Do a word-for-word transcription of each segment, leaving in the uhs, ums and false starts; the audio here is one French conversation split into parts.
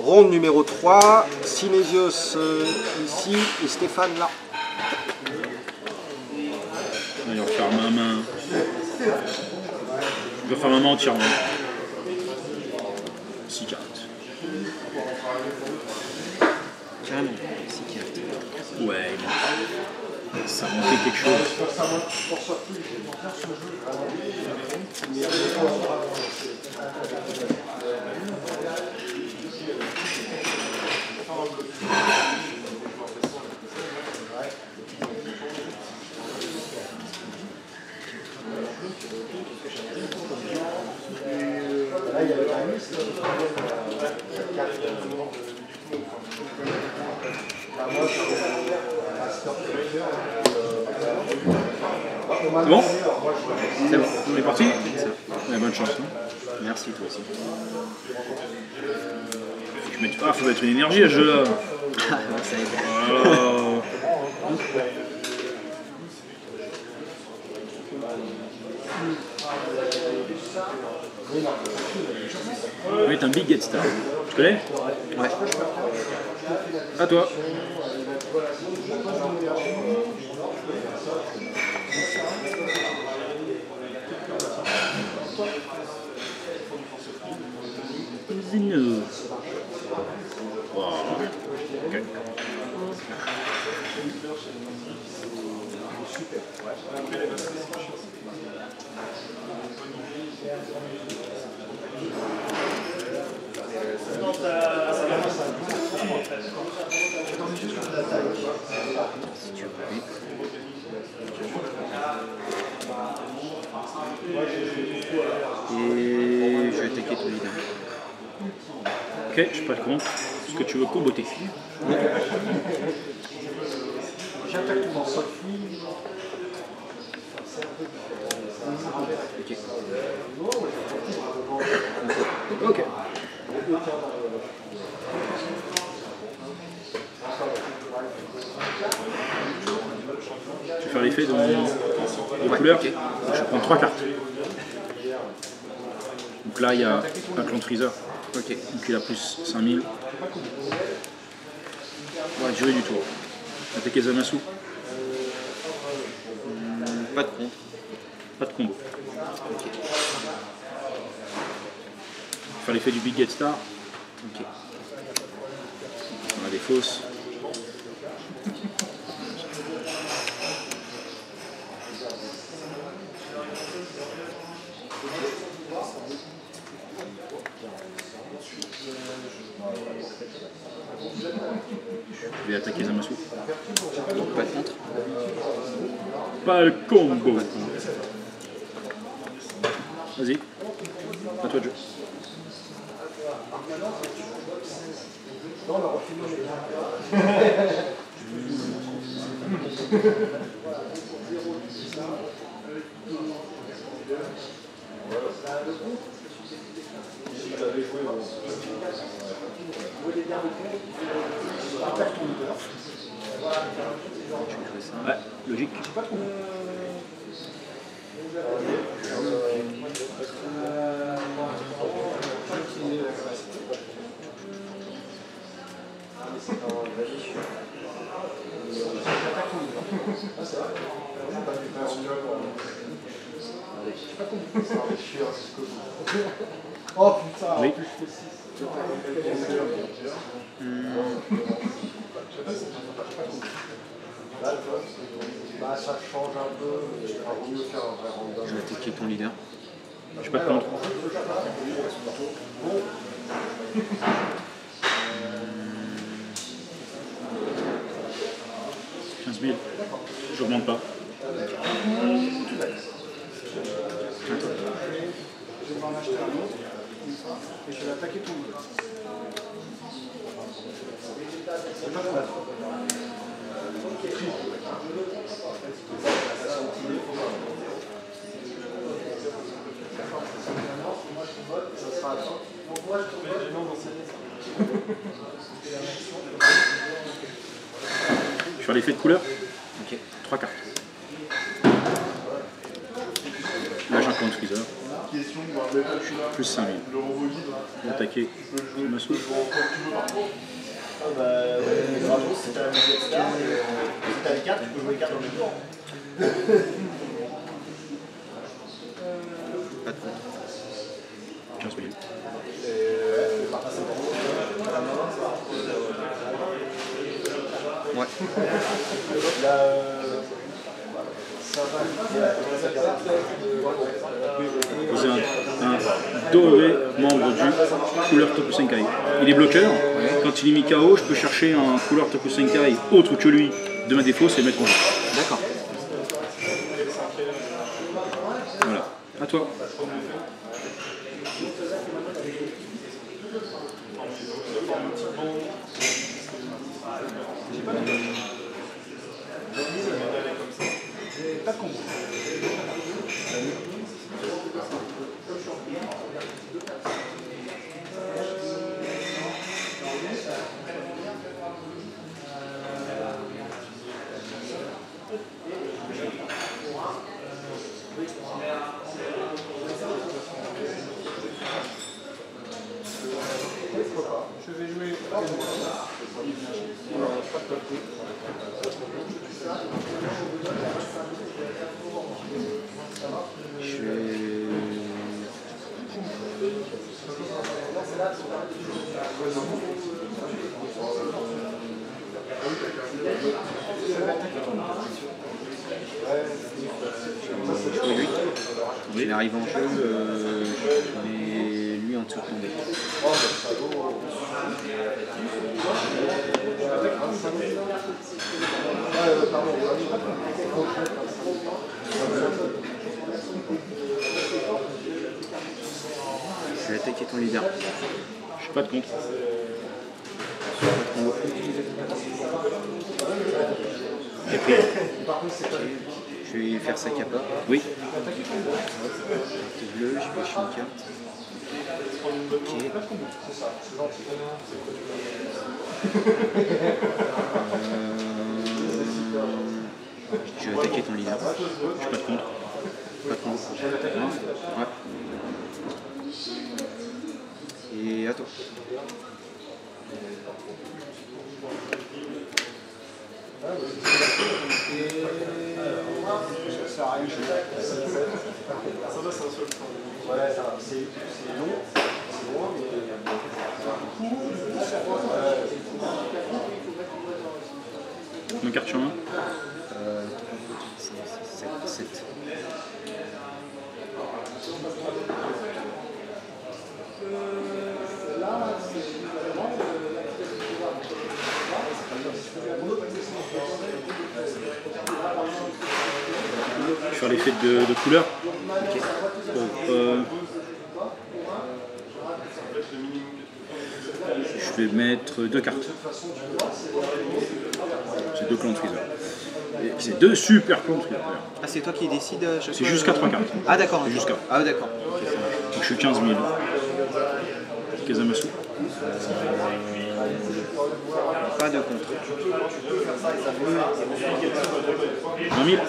Ronde numéro trois, Synésios euh, ici et Stéphane là. Allez, on va faire ma main. Je vais faire ma main entièrement. six cartes. Carrément, six cartes. Ouais, ça manquait quelque chose. C'est bon? C'est bon. On est parti? Ouais, bonne chance. Non? Merci, toi aussi. Je mets... Ah, faut mettre une énergie à ce jeu-là. Ah, ça aide. Oh. Oui, t'es un Big Get Star. Tu connais? Ouais. À toi. Zino. Wow. Ok. Si tu veux. Et je vais attaquer ton leader. Ok, je prête compte. Est-ce que tu veux comboter? Oui. J'attaque tout dans ça. Ok. Ok. Je vais faire l'effet de, de Ouais, couleur. ok. Je prends trois cartes. Donc là, il y a un clan de freezer. Ok. Donc il a plus cinq mille. Bon, la durée du tour. Attaquer Zamasu. Hum, pas de contre. Pas de combo. Ok. Faire l'effet du Big Get Star. Ok. On a des fausses. Je vais attaquer Zamasu. Pas de contre. Pas le combo. Vas-y. À toi de jeu. Ouais, logique. Oh putain, Oui. je fais six. Bah ça change un peu, mais il vaut mieux faire un vrai random. Je vais attaquer ton leader. Je suis pas de contre. quinze mille. Je remonte pas. Je vais en acheter un autre, une fois, et je vais attaquer tout le monde. C'est pas mal. Ça sera à toi. Donc moi je tombe non dans cette Je vais faire l'effet de couleur. Ok. Trois cartes. Là j'ai un clan de freezer. Plus cinq mille. Attaquer. Je me souviens. Ah bah, ouais, gratos, si t'as la musique star, si t'as les cartes, tu peux jouer les cartes dans le même tour. Pas de contre. quinze mille. Ouais. Là, euh, ça va. Poser un, un doré membre du couleur Toku Senkai. Il est bloqueur. Quand il est mis K O, je peux chercher un couleur Toku Senkai autre que lui de ma défausse et le mettre en jeu. D'accord. Voilà. À toi. Pas con. Je vais jouer. Je vais... lui. Quand il arrive en jeu, euh, je mets lui en dessous de ton deck. Je vais attaquer ton leader. Je suis pas de contre. Et puis, je vais faire sa capa. Oui. Carte bleue, je pêche une carte. Ok. Euh, je vais attaquer ton leader. Je suis pas de contre. Pas de contre. Ouais. Et à toi. Ça sert à rien. Ça va, c'est un seul point. Ouais, c'est long, c'est loin, mais. Nos cartes sur main. Euh, sept, sept. Sur l'effet de, de couleur. Ok. Euh, je vais mettre deux cartes. C'est deux clans de freezer. Et c'est deux super clans de freezer. Ah, c'est toi qui décides à chaque C'est fois, jusqu'à euh, trois cartes. Ah, d'accord. C'est jusqu'à. Ah, d'accord. Ok, ça marche. Donc je suis quinze mille. Kazamasu. Pas de contre. vingt mille.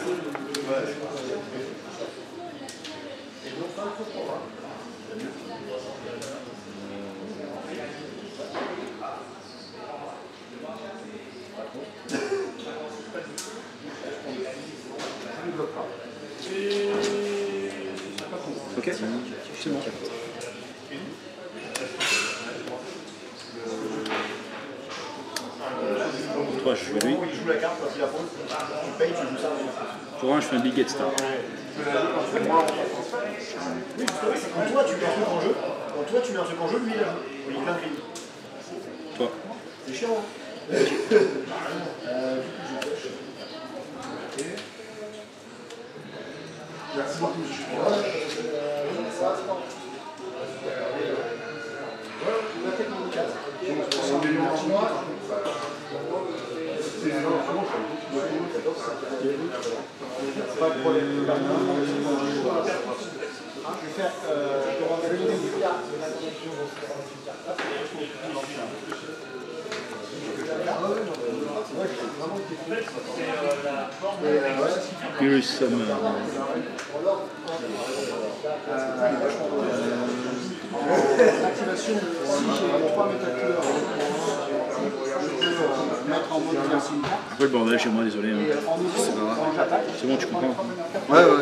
Ok, c'est bon. Pour toi, je fais lui. Il joue la carte quand il la pose, tu payes, tu joues ça. Pour un, je fais un Big Head Star. Oui, c'est quand toi tu mets un truc en jeu, quand toi tu mets un truc en jeu, lui il a joué. Il est plein de grille. Toi. C'est chiant. Hein. euh, Merci beaucoup. Pas de problème. Je vais faire euh, Virus Summer. euh, Un peu le bordel chez moi, désolé. Hein. C'est pas grave. C'est bon, tu comprends. Ouais, ouais.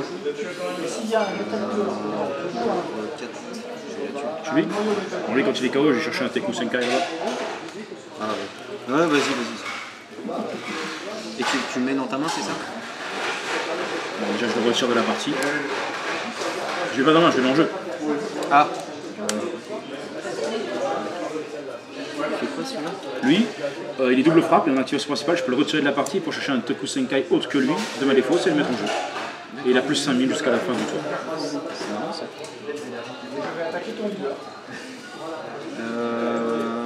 Tu lui Bon, lui, quand il est K O, j'ai cherché un Teku cinq K là. Ah ouais. Ouais, vas-y, vas-y. Et tu, tu le mets dans ta main, c'est ça? Bon, déjà, je le retire de la partie. Je vais pas dans la main, je vais dans le jeu. Ah. Il fait quoi celui-là? Lui, euh, il est double frappe, il est en activation principale, je peux le retirer de la partie pour chercher un Teku Senkai autre que lui, de ma défausse et le mettre en jeu. Et il a plus cinq mille jusqu'à la fin du tour. C'est marrant ça. Euh...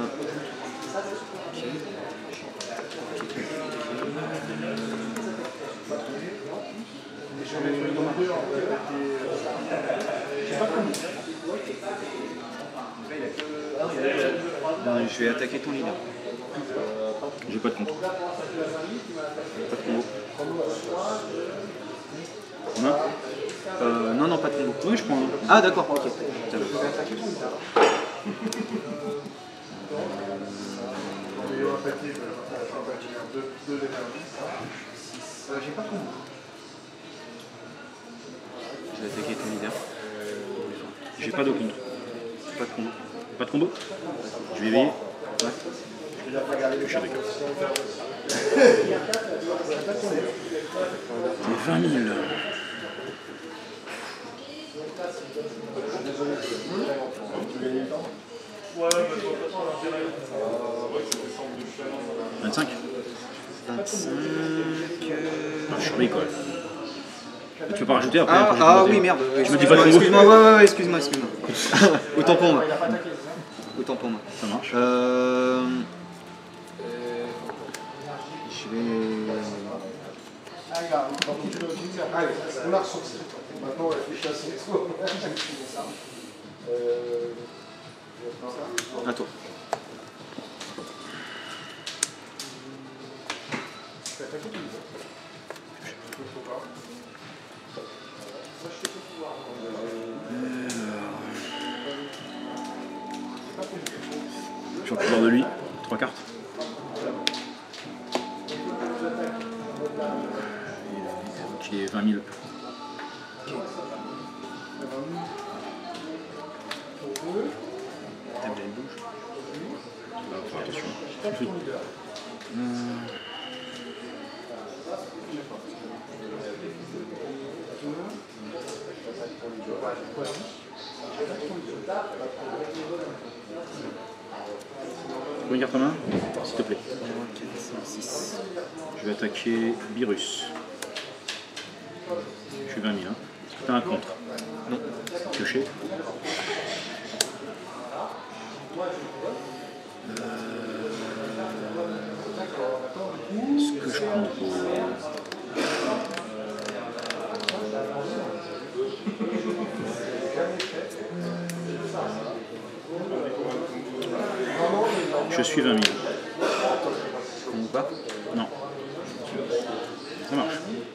Euh, je vais attaquer ton leader. J'ai pas de contre. Pas de combo. On a Euh, non, non, pas de combo. Oui, je prends un. Ah, d'accord, ok. Ça va. J'ai pas compris. Je vais attaquer ton leader. J'ai pas de contre. Pas de combo. Pas de combo Je vais éveiller. Ouais. Je suis d'accord. C'est vingt mille. vingt-cinq vingt-cinq. Non, je surveille quoi. Mais tu peux pas rajouter après. Ah, après, je ah vais oui, te merde. Tu me dis pas de combo. Excuse-moi, ouais, ouais, ouais, excuse-moi, excuse-moi. Autant pour moi. Autant pour moi. Ça marche. Euh... Je vais... On l'a ressourcé. Maintenant, on réfléchit à son tour. À toi. Je suis en pouvoir de lui. Trois cartes. Qui est vingt mille. Table elle bouge. Faut faire attention. Euh... Prends une carte en main, s'il te plaît. quatre, cinq, six. Je vais attaquer Virus. Je suis vingt mille. Hein. Est-ce que tu as un contre? Non. Piocher. Ce que je compose. Je suis vingt mille. Ou pas? Non. Ça marche.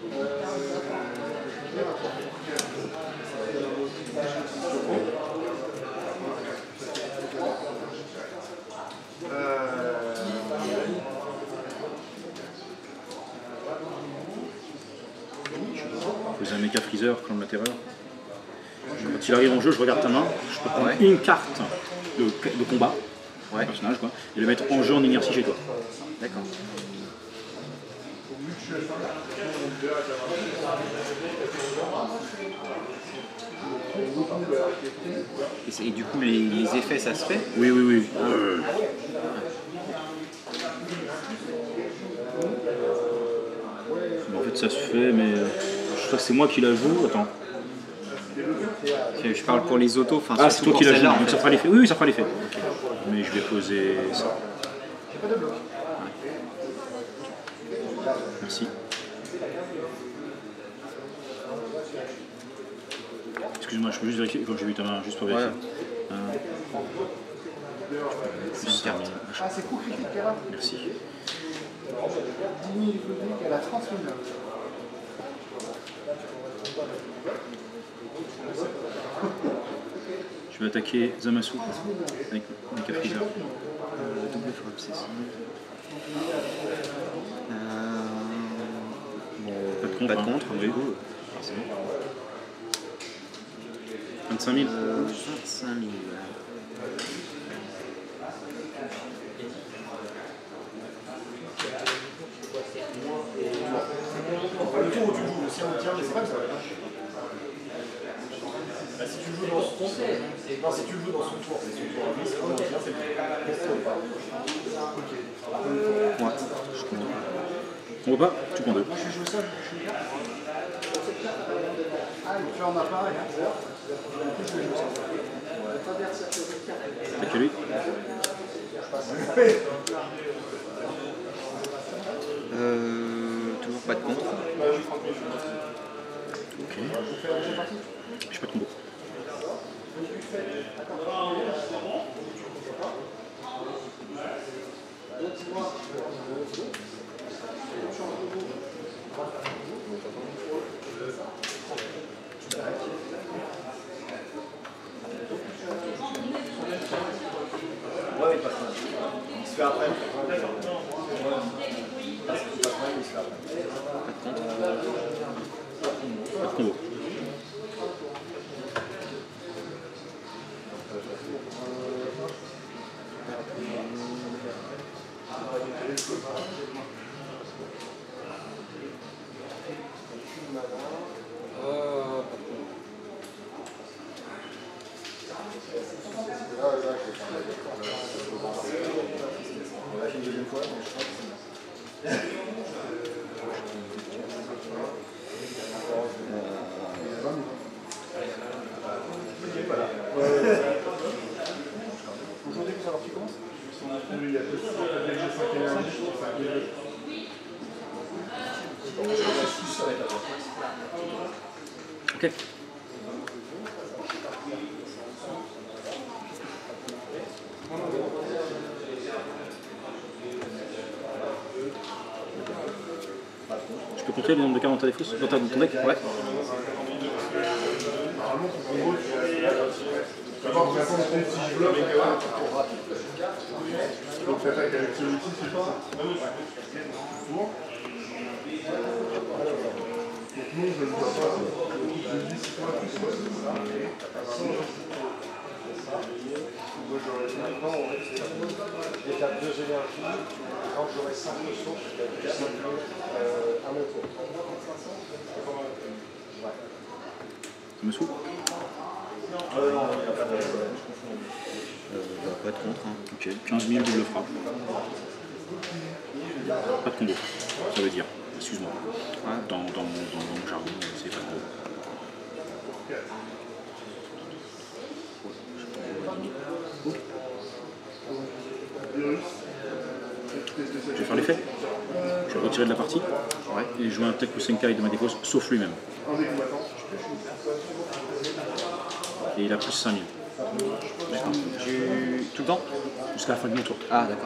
Poser un méca freezer comme la terreur. Quand il arrive en jeu, je regarde ta main, je peux prendre Ouais. une carte de, de combat, Ouais. un personnage, quoi, et le mettre en jeu en inertie chez toi. D'accord. Et, c'est- et du coup, les, les effets, ça se fait? Oui, oui, oui. Euh. Bon, en fait, ça se fait, mais euh, je crois que c'est moi qui la joue. Attends. Je parle pour les autos. Enfin, Ah, c'est surtout toi qui pour la joue, celle-là, en donc fait. ça fera l'effet. Oui, oui, ça fera l'effet. Mais je vais poser ça. Merci. Excuse-moi, je peux juste vérifier quand j'ai vu ta main, juste pour vérifier. Ouais. Un, C'est une carte. Ah, c'est coup critique, elle a merci. dix mille publics, elle a trente mille. Je vais attaquer Zamasu avec Mecha Freezer. Euh, double frappe, c'est ça. Euh, bon, Pas de contre, pas de hein. contre, Oui. du coup, forcément. vingt-cinq mille. Euh, vingt-cinq mille. Le tour où tu joues, si on tient, mais c'est pas que ça va. Bah, si tu le joues dans son tour, non, si tu le joues dans son tour, c'est son tour à lui, si on tient, c'est le pas. Ouais, je comprends. On voit pas, tu prends deux. Ah, il fait en appareil. Attaque lui. Euh, toujours pas de contre. Ok. Je fais pas de combo. Ouais, il passe mal. Il se fait après. Ouais. Il passe mal, il se fait après. Pas de contre. Pas de combo. On va faire une deuxième fois, mais je crois que c'est voilà. Aujourd'hui, vous savez qui commence? Il y a deux ça va être à toi. Ok. Je peux compter le nombre de cartes dans ta défausse dans ta dans ton deck? Ouais. D'abord, on attend si je bloque. Donc, tu attaques avec celui-ci, c'est ça? Tour. Donc, non, je ne le vois pas. Je me dis, c'est quoi tout ça? Moi, j'aurais maintenant, on reste J'étape deux énergies. Quand j'aurai cinq ressources, je vais cinq à mon tour. Ça me saoule. Euh, non, il n'y a pas de. Euh, bah, pas de contre. Hein. Ok. quinze mille double frappe. Pas de combo. Ça veut dire. Excuse-moi. Ouais. Dans, dans, mon, dans, dans mon jargon, c'est pas de combo. Je vais faire l'effet. Je vais retirer de la partie. Ouais. Et jouer un Taku Senkai de ma défausse, sauf lui-même. Et il a plus cinq mille. D'accord. Tu... Tout le temps? Jusqu'à la fin de mon tour. Ah, d'accord.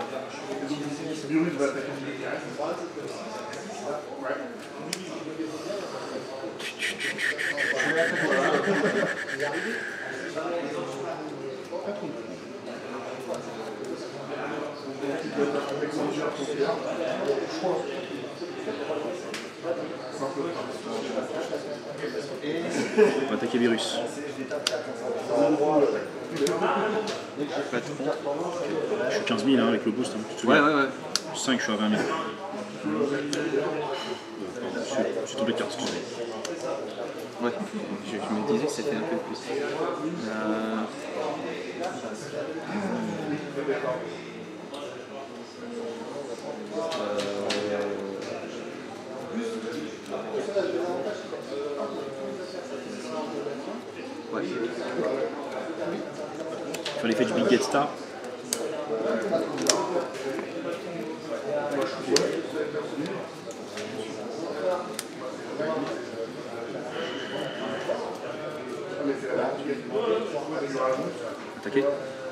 On va attaquer Virus. Pas de contre. Je suis quinze mille hein, avec le boost. Hein. Tu te Ouais, souviens? ouais, ouais. cinq, je suis à vingt mille. Euh, pardon, je suis- je suis tombé de carte, excusez-moi. Ouais. Je, je me disais que c'était un peu plus. Euh... Ouais. Faire l'effet du Big Get Star. Attaquer.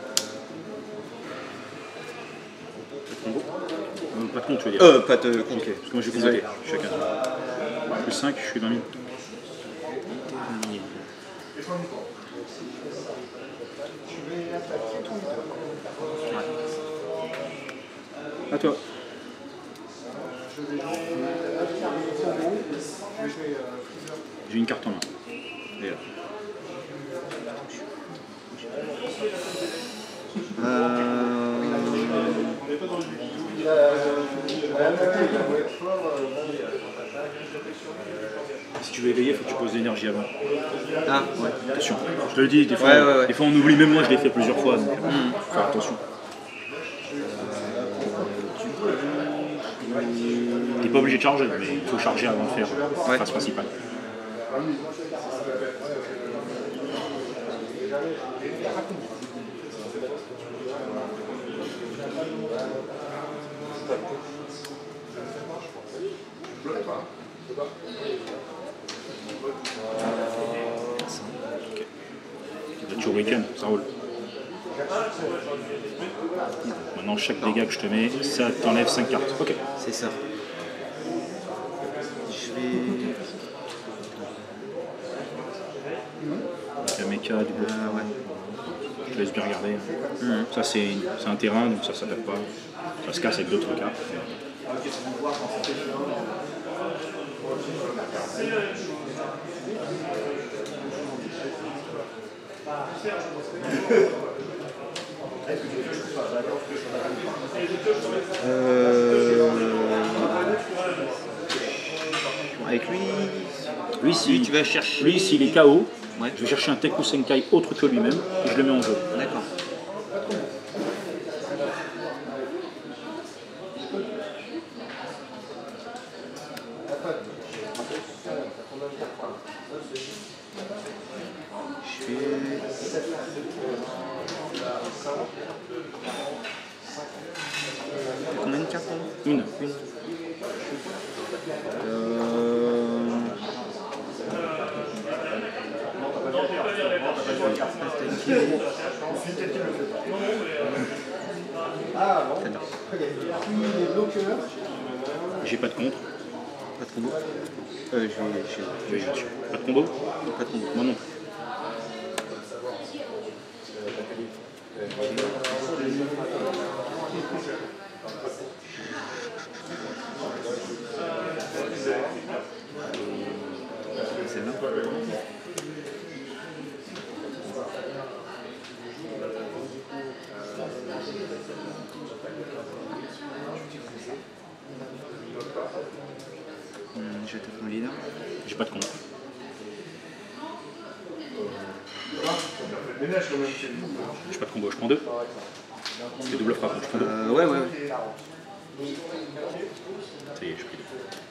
Pas de combo. Euh, pas de compte, tu veux dire. Euh, pas de contre. Ok, parce que moi j'ai complété. Je suis à quinze mille. Plus cinq, je suis vingt mille. À toi. J'ai une carte en main. Et là. Euh... Si tu veux éveiller, il faut que tu poses l'énergie avant. Ah, ouais. Attention, je te le dis, des fois, Ouais, ouais, ouais. Des fois on oublie, même moi je l'ai fait plusieurs fois, donc mmh. faut faire attention. T'es pas obligé de charger, mais il faut charger avant de faire la ouais. phase principale. Ok. Tu au week-end, ça roule. Maintenant, chaque dégât que je te mets, ça t'enlève cinq cartes. Ok. C'est ça. Je vais. Donc, un méca, du coup. Euh, ouais. Je te laisse bien regarder. Mmh. Ça, c'est un terrain, donc ça ne s'attaque pas. Ça se casse avec d'autres cartes. Euh... Avec lui, Lui, si, lui tu vas chercher. Lui, s'il est K O, ouais. je vais chercher un Teku Senkai autre que lui-même et je le mets en jeu. D'accord. Je fais... Combien de cartes? Une. Une. Euh... Ah bon. Attends. J'ai pas de contre. Pas de combo. Euh, je vais... Je vais... Je vais dessus. Pas de combo. Pas de combo. Moi non. Celle-là. Hum, j'attaque mon leader. J'ai pas de contre. J'ai pas de combo, je prends deux. C'est double frappe, donc je prends deux. Euh, ouais, ouais, ouais. Ça y est, je pris deux.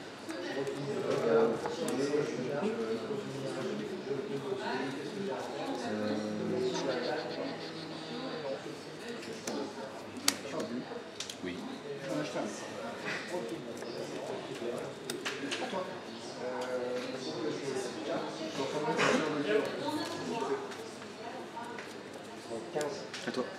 Oui. À toi.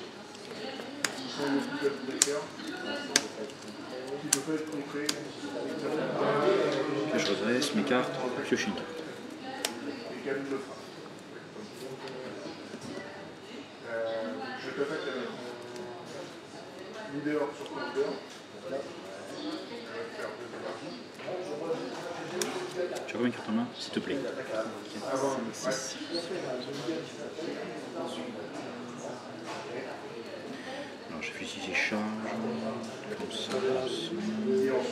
Ok, je redresse mes cartes, pioche une carte. Je t'attaque avec leader sur ton leader. Tu as combien de cartes en main, s'il te plaît? six. Alors je fais ici, c'est charge, comme ça, comme ça.